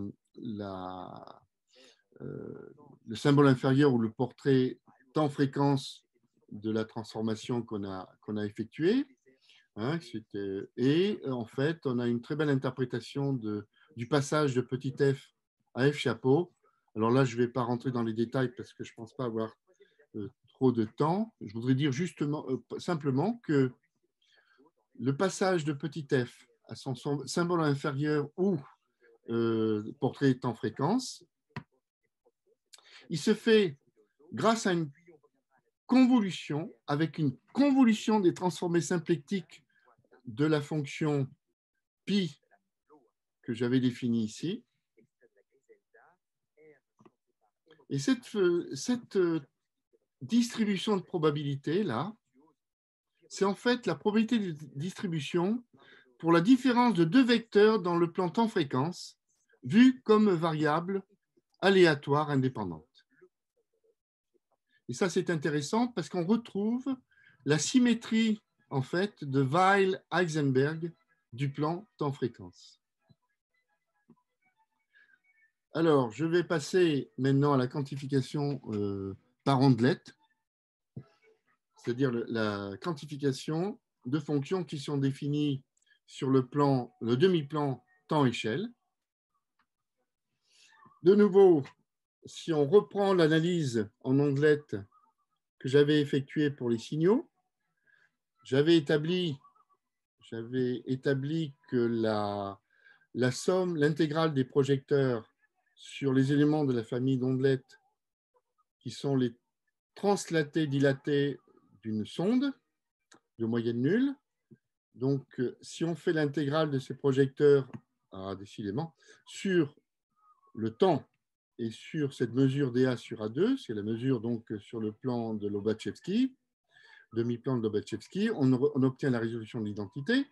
le symbole inférieur ou le portrait temps-fréquence de la transformation qu'on a effectuée. Hein, et en fait, on a une très belle interprétation du passage de petit f à f chapeau. Alors là, je ne vais pas rentrer dans les détails parce que je ne pense pas avoir trop de temps. Je voudrais dire simplement que le passage de petit f à son symbole inférieur ou portrait temps-fréquence, il se fait grâce à une convolution, avec une convolution des transformées symplectiques de la fonction pi que j'avais définie ici. Et cette distribution de probabilité, là, c'est en fait la probabilité de distribution pour la différence de deux vecteurs dans le plan temps-fréquence, vue comme variable aléatoire indépendante. Et ça, c'est intéressant parce qu'on retrouve la symétrie, en fait, de Weyl-Heisenberg du plan temps-fréquence. Alors, je vais passer maintenant à la quantification par ondelette, c'est-à-dire la quantification de fonctions qui sont définies sur le demi-plan temps-échelle. De nouveau, si on reprend l'analyse en ondelette que j'avais effectuée pour les signaux, j'avais établi que la somme, l'intégrale des projecteurs sur les éléments de la famille d'ondelettes qui sont les translatés dilatés d'une sonde de moyenne nulle. Donc, si on fait l'intégrale de ces projecteurs, décidément, sur le temps et sur cette mesure dA sur A2, c'est la mesure donc sur le plan de Lobachevsky, demi-plan de Lobachevsky, on obtient la résolution de l'identité.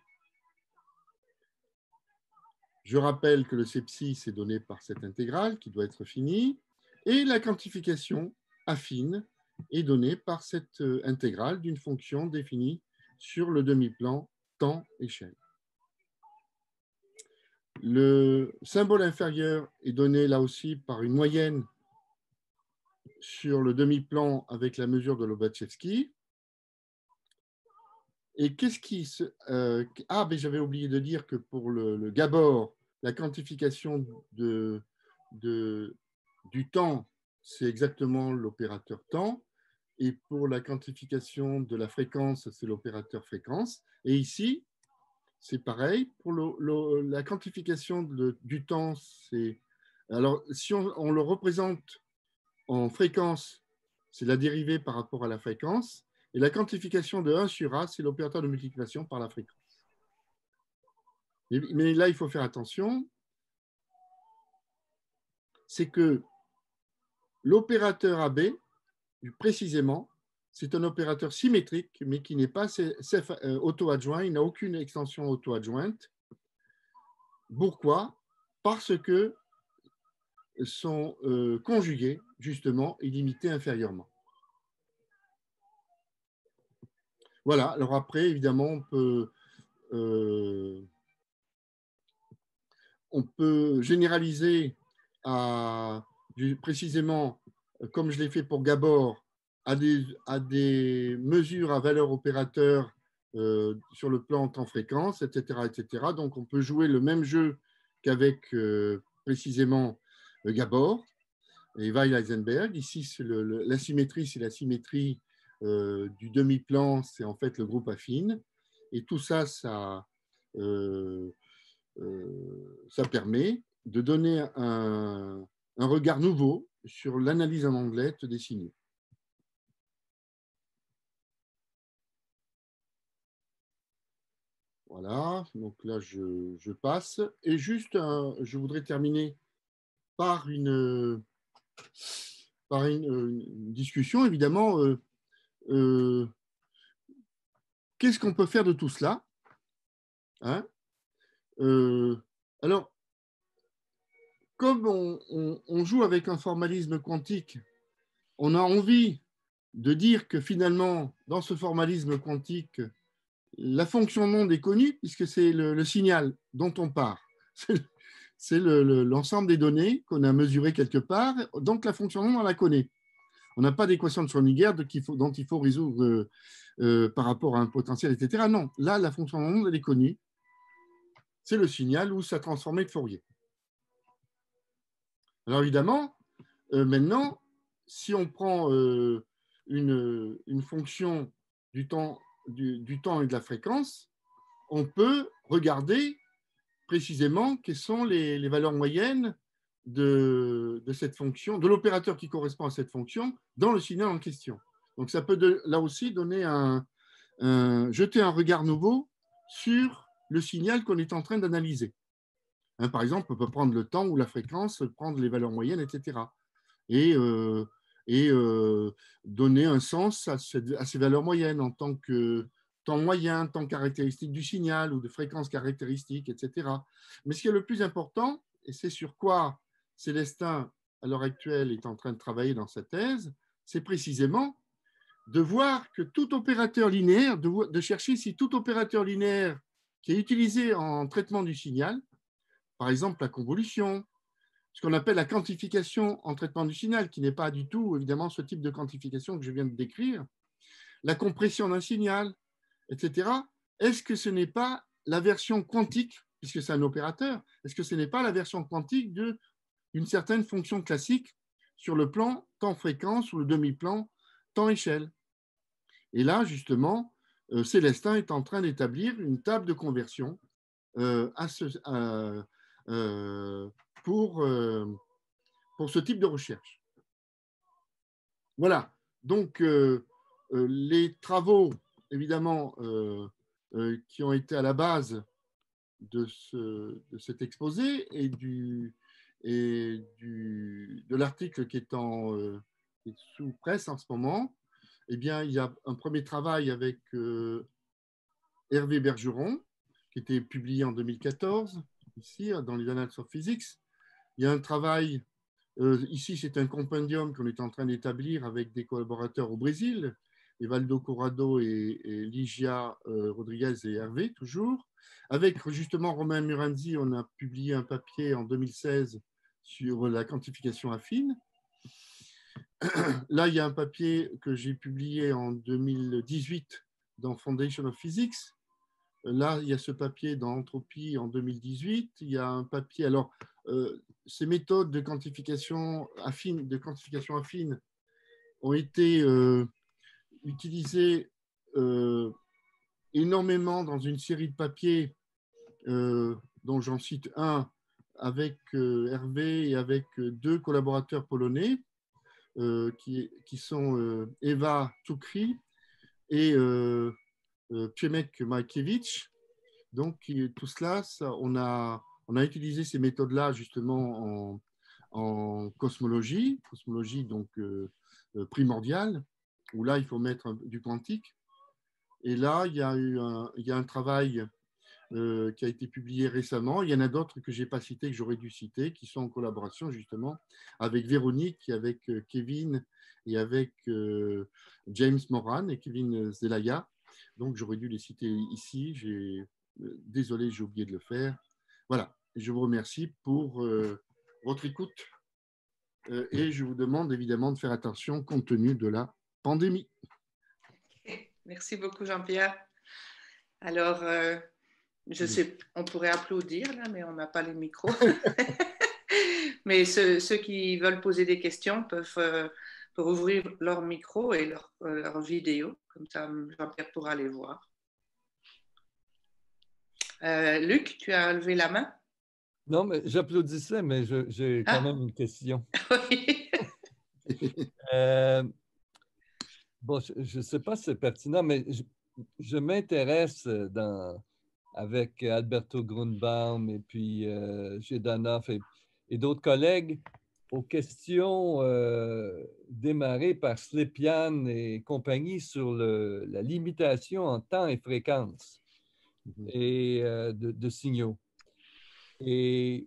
Je rappelle que le C-psi, c'est donné par cette intégrale qui doit être finie, et la quantification affine est donnée par cette intégrale d'une fonction définie sur le demi-plan temps-échelle. Le symbole inférieur est donné là aussi par une moyenne sur le demi-plan avec la mesure de Lobachevsky. Et qu'est-ce qui se... mais j'avais oublié de dire que pour le Gabor, la quantification du temps, c'est exactement l'opérateur temps. Et pour la quantification de la fréquence, c'est l'opérateur fréquence. Et ici, c'est pareil. Pour la quantification du temps, c'est... Alors, si on le représente en fréquence, c'est la dérivée par rapport à la fréquence. Et la quantification de 1 sur A, c'est l'opérateur de multiplication par la fréquence. Mais là, il faut faire attention. C'est que l'opérateur AB, précisément, c'est un opérateur symétrique, mais qui n'est pas auto-adjoint. Il n'a aucune extension auto-adjointe. Pourquoi? Parce que sont conjugués, justement, et limités inférieurement. Voilà, alors après, évidemment, on peut généraliser précisément, comme je l'ai fait pour Gabor, à des mesures à valeur opérateur sur le plan temps-fréquence, etc., etc. Donc, on peut jouer le même jeu qu'avec précisément Gabor et Weyl-Heisenberg. Ici, la symétrie, c'est la symétrie du demi-plan, c'est en fait le groupe affine. Et tout ça, ça permet de donner un regard nouveau sur l'analyse en ondelette des signaux. Voilà, donc là, je passe. Et juste, je voudrais terminer par une discussion, évidemment. Qu'est-ce qu'on peut faire de tout cela, hein? Alors, comme on joue avec un formalisme quantique, on a envie de dire que finalement, dans ce formalisme quantique, la fonction monde est connue puisque c'est le signal dont on part. C'est l'ensemble des données qu'on a mesurées quelque part, donc la fonction monde, on la connaît. On n'a pas d'équation de Schrödinger dont il faut résoudre par rapport à un potentiel, etc. Non, là, la fonction monde, elle est connue. C'est le signal ou sa transformée de Fourier. Alors évidemment, maintenant, si on prend une fonction du temps et de la fréquence, on peut regarder précisément quelles sont les valeurs moyennes de cette fonction, de l'opérateur qui correspond à cette fonction dans le signal en question. Donc ça peut là aussi donner jeter un regard nouveau sur le signal qu'on est en train d'analyser. Hein, par exemple, on peut prendre le temps ou la fréquence, prendre les valeurs moyennes, etc. et, donner un sens à ces valeurs moyennes en tant que temps moyen, temps caractéristique du signal ou de fréquence caractéristique, etc. Mais ce qui est le plus important, et c'est sur quoi Célestin, à l'heure actuelle, est en train de travailler dans sa thèse, c'est précisément de voir que tout opérateur linéaire, de chercher si tout opérateur linéaire qui est utilisé en traitement du signal, par exemple la convolution, ce qu'on appelle la quantification en traitement du signal, qui n'est pas du tout, évidemment, ce type de quantification que je viens de décrire, la compression d'un signal, etc. Est-ce que ce n'est pas la version quantique, puisque c'est un opérateur, est-ce que ce n'est pas la version quantique d'une certaine fonction classique sur le plan temps-fréquence ou le demi-plan temps-échelle? Et là, justement, Célestin est en train d'établir une table de conversion pour ce type de recherche. Voilà. Donc, les travaux, évidemment, qui ont été à la base de cet exposé et de l'article qui est sous presse en ce moment, eh bien, il y a un premier travail avec Hervé Bergeron, qui était publié en 2014, ici, dans les Annals of Physics. Il y a un travail, ici, c'est un compendium qu'on est en train d'établir avec des collaborateurs au Brésil, Evaldo Corrado et Ligia Rodriguez et Hervé, toujours. Avec justement Romain Muranzi, on a publié un papier en 2016 sur la quantification affine. Là, il y a un papier que j'ai publié en 2018 dans Foundation of Physics. Là, il y a ce papier dans Entropie en 2018. Il y a un papier. Alors, ces méthodes de quantification affine ont été utilisées énormément dans une série de papiers dont j'en cite un avec Hervé et avec deux collaborateurs polonais qui sont Eva Cukri et Przemek Majkiewicz. Donc, tout cela, on a utilisé ces méthodes-là justement en cosmologie donc primordiale, où là, il faut mettre du quantique. Et là, il y a un travail qui a été publié récemment. Il y en a d'autres que je n'ai pas cités, que j'aurais dû citer, qui sont en collaboration justement avec Véronique, avec Kevin et avec James Moran et Kevin Zelaya. Donc, j'aurais dû les citer ici. Désolé, j'ai oublié de le faire. Voilà, je vous remercie pour votre écoute et je vous demande évidemment de faire attention compte tenu de la pandémie. Merci beaucoup, Jean-Pierre. Alors, je sais, on pourrait applaudir là, mais on n'a pas les micros. Mais ceux qui veulent poser des questions peuvent ouvrir leur micro et leur vidéo. Comme ça, Jean-Pierre pourra les voir. Luc, tu as levé la main? Non, mais j'applaudissais, mais j'ai quand même une question. Oui. Bon, je ne sais pas si c'est pertinent, mais je m'intéresse avec Alberto Grunbaum et puis Zhedanoff et d'autres collègues aux questions démarrées par Slepian et compagnie sur la limitation en temps et fréquence et de signaux. Et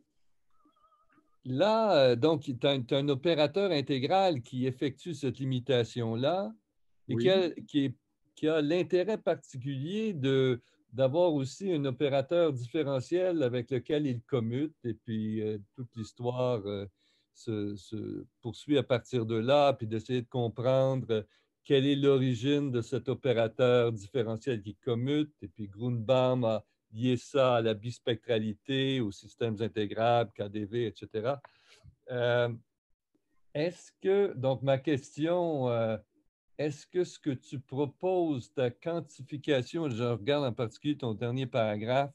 là, donc, tu as un opérateur intégral qui effectue cette limitation-là et Oui. qui a l'intérêt particulier d'avoir aussi un opérateur différentiel avec lequel il commute. Et puis, toute l'histoire se poursuit à partir de là, puis d'essayer de comprendre quelle est l'origine de cet opérateur différentiel qui commute. Et puis, Grunbaum a lié ça à la bispectralité, aux systèmes intégrables, KDV, etc. Donc ma question, est-ce que ce que tu proposes, ta quantification, je regarde en particulier ton dernier paragraphe,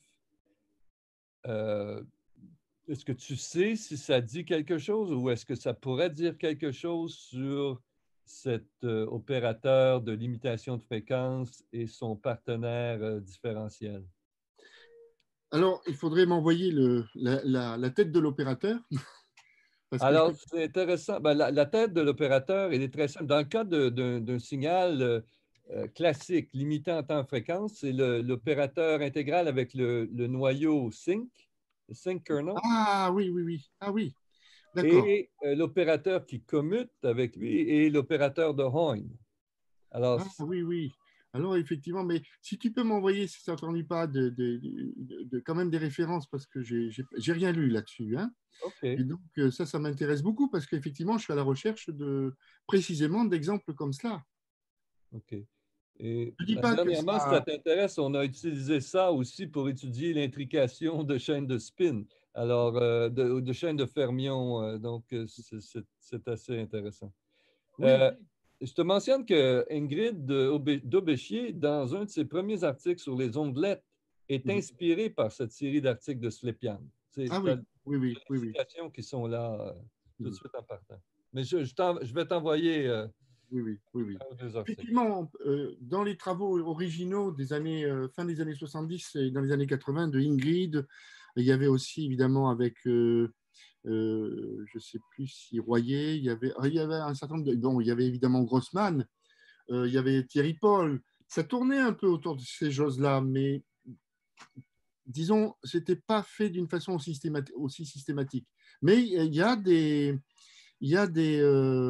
est-ce que tu sais si ça dit quelque chose ou est-ce que ça pourrait dire quelque chose sur cet opérateur de limitation de fréquence et son partenaire différentiel? Alors, il faudrait m'envoyer la tête de l'opérateur Parce que Alors, c'est intéressant. Ben, la tête de l'opérateur, elle est très simple. Dans le cas d'un signal classique, limité en temps-fréquence, c'est l'opérateur intégral avec le noyau sync, le sync kernel, ah oui, oui, oui. Ah oui, d'accord. et l'opérateur qui commute avec lui et l'opérateur de Horn. Alors, Ah oui, oui. Alors, effectivement, mais si tu peux m'envoyer, si ça t'ennuie pas, quand même des références, parce que j'ai rien lu là-dessus, hein. OK. Et donc, ça m'intéresse beaucoup, parce qu'effectivement, je suis à la recherche précisément d'exemples comme cela. OK. Et Je ne dis pas que dernièrement, si ça ça... t'intéresse, on a utilisé ça aussi pour étudier l'intrication de chaînes de spin, alors de chaînes de fermions. Donc, c'est assez intéressant. Oui, Je te mentionne que Ingrid Daubéchier, dans un de ses premiers articles sur les ondelettes, est mhm. inspirée par cette série d'articles de Slepian. C'est Ah t'as oui, oui, oui, des oui, oui. citations qui sont là tout de Mhm. suite en partant. Mais je vais t'envoyer Oui, oui, oui, oui. un ou deux articles. Effectivement, dans les travaux originaux des années, fin des années 70 et dans les années 80 de Ingrid, il y avait aussi évidemment avec, je ne sais plus si Royer, il y avait un certain nombre de, bon, il y avait évidemment Grossman, il y avait Thierry Paul. Ça tournait un peu autour de ces choses-là, mais disons, c'était pas fait d'une façon aussi systématique. Mais il y a des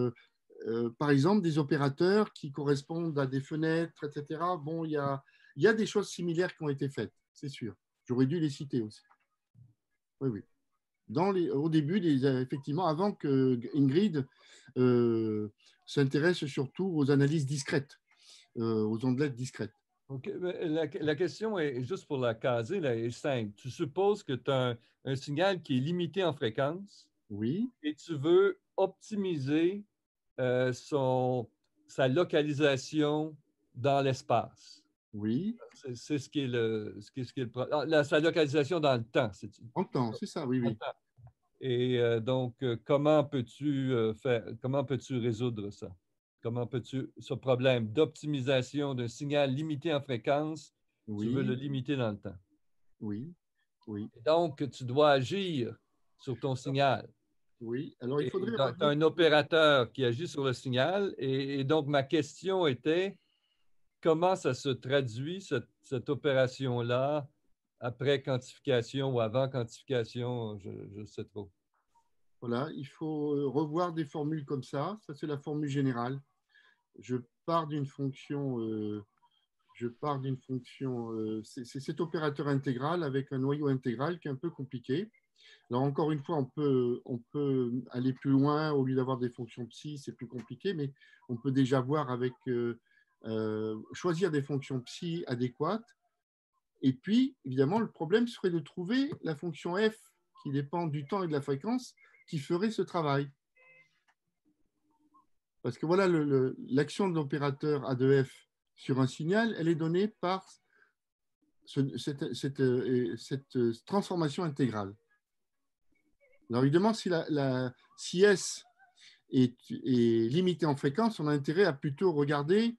par exemple, des opérateurs qui correspondent à des fenêtres, etc. Bon, il y a des choses similaires qui ont été faites, c'est sûr. J'aurais dû les citer aussi. Oui, oui. Au début, effectivement, avant que Ingrid s'intéresse surtout aux analyses discrètes, aux ondelettes discrètes. OK. La question est, juste pour la caser, là, est simple. Tu supposes que tu as un signal qui est limité en fréquence Oui, et tu veux optimiser euh, son, sa localisation dans l'espace. oui. C'est ce qui est sa localisation dans le temps. En temps, c'est ça, oui, Dans le oui. temps. Et donc, comment peux-tu résoudre ça? Comment peux-tu, ce problème d'optimisation d'un signal limité en fréquence, tu veux le Oui, limiter dans le temps. oui, oui, Et donc, tu dois agir sur ton signal. oui. Alors, il Et faudrait tu as revenir. un opérateur qui agit sur le signal. Et donc, ma question était, comment ça se traduit, cette opération-là, après quantification ou avant quantification, je ne sais trop. Voilà, il faut revoir des formules comme ça. Ça, c'est la formule générale. Je pars d'une fonction, c'est cet opérateur intégral avec un noyau intégral qui est un peu compliqué. Alors encore une fois, on peut aller plus loin au lieu d'avoir des fonctions psi, c'est plus compliqué, mais on peut déjà voir avec choisir des fonctions psi adéquates. Et puis, évidemment, le problème serait de trouver la fonction f qui dépend du temps et de la fréquence qui ferait ce travail. Parce que voilà, l'action de l'opérateur A de f sur un signal, elle est donnée par cette transformation intégrale. Alors évidemment, si S est limitée en fréquence, on a intérêt à plutôt regarder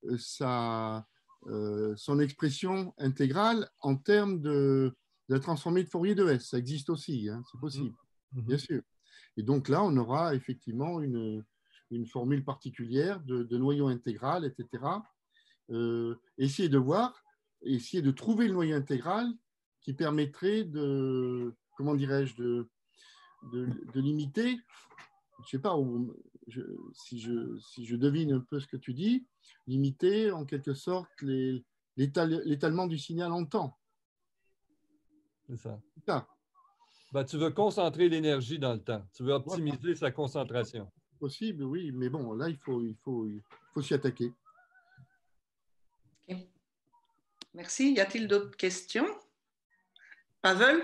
son expression intégrale en termes de la transformée de Fourier de S. Ça existe aussi, hein, c'est possible, bien sûr. Et donc là, on aura effectivement une formule particulière de noyau intégral, etc. Essayer de trouver le noyau intégral qui permettrait comment dirais-je, de limiter, je ne sais pas, si je devine un peu ce que tu dis, limiter en quelque sorte l'étalement du signal en temps. C'est ça. Ça, Ben, tu veux concentrer l'énergie dans le temps. Tu veux optimiser sa concentration. possible, oui, mais bon, là, il faut s'y attaquer. Okay. Merci. Y a-t-il d'autres questions? Pavel?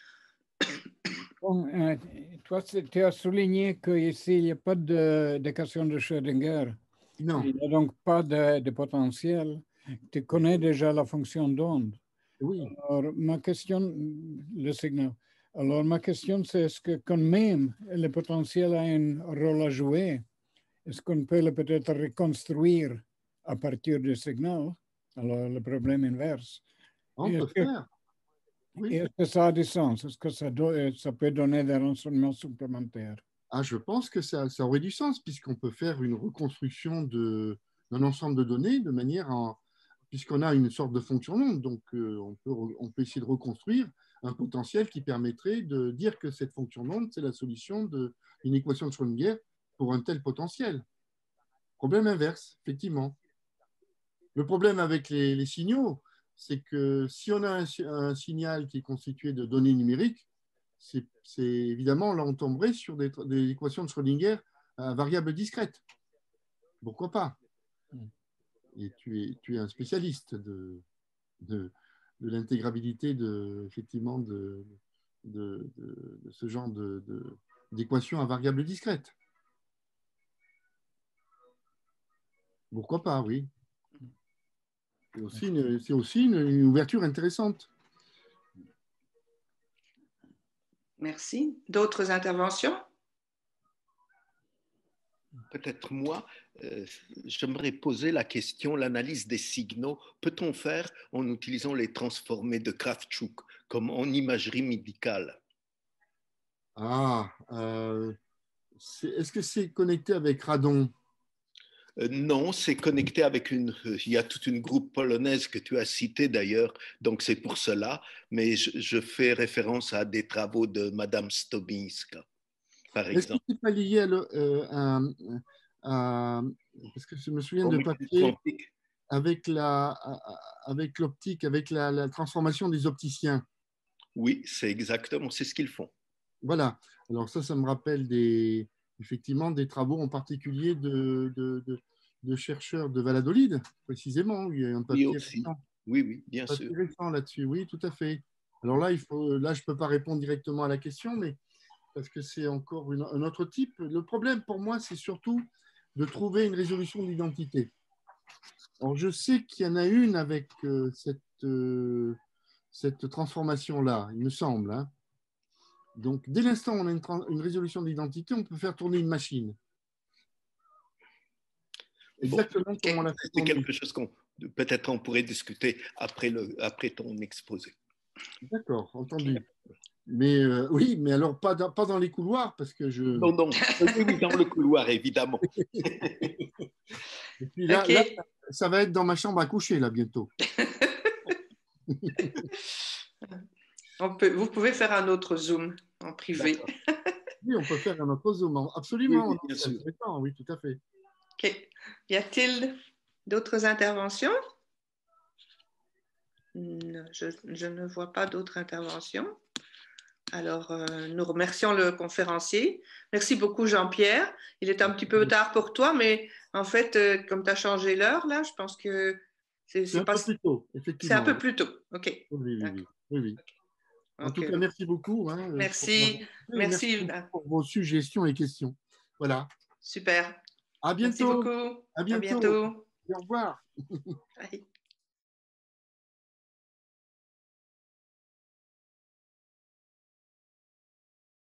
Bon, toi, tu as souligné qu'ici, il n'y a pas d'équation de Schrödinger. Non. Il n'y a donc pas de potentiel. Tu connais déjà la fonction d'onde. Oui. Alors, ma question, le signal. Alors, ma question, c'est est-ce que quand même le potentiel a un rôle à jouer? Est-ce qu'on peut peut-être reconstruire à partir du signal? Alors, le problème inverse. On peut faire. Oui. Est-ce que ça a du sens? Est-ce que ça peut donner des renseignements supplémentaires? je pense que ça aurait du sens, puisqu'on peut faire une reconstruction d'un ensemble de données de manière à, puisqu'on a une sorte de fonction nombre, donc on peut essayer de reconstruire un potentiel qui permettrait de dire que cette fonction nombre, c'est la solution d'une équation de Schrödinger pour un tel potentiel. Problème inverse, effectivement. Le problème avec les signaux, c'est que si on a un signal qui est constitué de données numériques, c'est évidemment, là, on tomberait sur des équations de Schrödinger à variables discrètes. Pourquoi pas? Et tu es un spécialiste de l'intégrabilité effectivement de ce genre d'équations à variables discrètes. Pourquoi pas, oui. C'est aussi une ouverture intéressante. Merci. D'autres interventions? Peut-être moi, j'aimerais poser la question, l'analyse des signaux, peut-on faire en utilisant les transformés de Kraftschuk, comme en imagerie médicale? Est-ce que c'est connecté avec Radon? Non, c'est connecté avec il y a toute une groupe polonaise que tu as citée d'ailleurs, donc c'est pour cela, mais je fais référence à des travaux de Madame Stobinska, par exemple. Est-ce que c'est pas lié parce que je me souviens de papier avec l'optique, avec la transformation des opticiens? Oui, c'est exactement, c'est ce qu'ils font. Voilà, alors ça me rappelle effectivement des travaux en particulier de chercheurs de Valladolid, précisément. Il y a un papier récent. Oui, bien sûr. Récent là-dessus, oui, tout à fait. Alors là, je ne peux pas répondre directement à la question, mais parce que c'est encore un autre type. Le problème pour moi, c'est surtout de trouver une résolution d'identité. Alors je sais qu'il y en a une avec cette transformation-là, il me semble, hein. Donc, dès l'instant où on a une résolution d'identité, on peut faire tourner une machine. Exactement comme on l'a fait. C'est quelque chose qu'on peut-être on pourrait discuter après ton exposé. D'accord, entendu. Mais oui, mais alors pas dans les couloirs, parce que je... Non, oui, dans le couloir, évidemment. Et puis là, ça va être dans ma chambre à coucher, là, bientôt. Vous pouvez faire un autre Zoom en privé. Oui, on peut faire un autre Zoom, absolument. Oui, bien sûr. Oui, tout à fait. OK. Y a-t-il d'autres interventions? Non, je ne vois pas d'autres interventions. Alors, nous remercions le conférencier. Merci beaucoup, Jean-Pierre. Il est un petit peu tard pour toi, mais en fait, comme tu as changé l'heure, là, je pense que c'est un peu plus tôt, effectivement. C'est un peu plus tôt. OK. Oui. En tout cas, merci beaucoup. Hein, merci pour vos suggestions et questions. Voilà. Super. À bientôt. Merci beaucoup. À bientôt. Au revoir. Bye.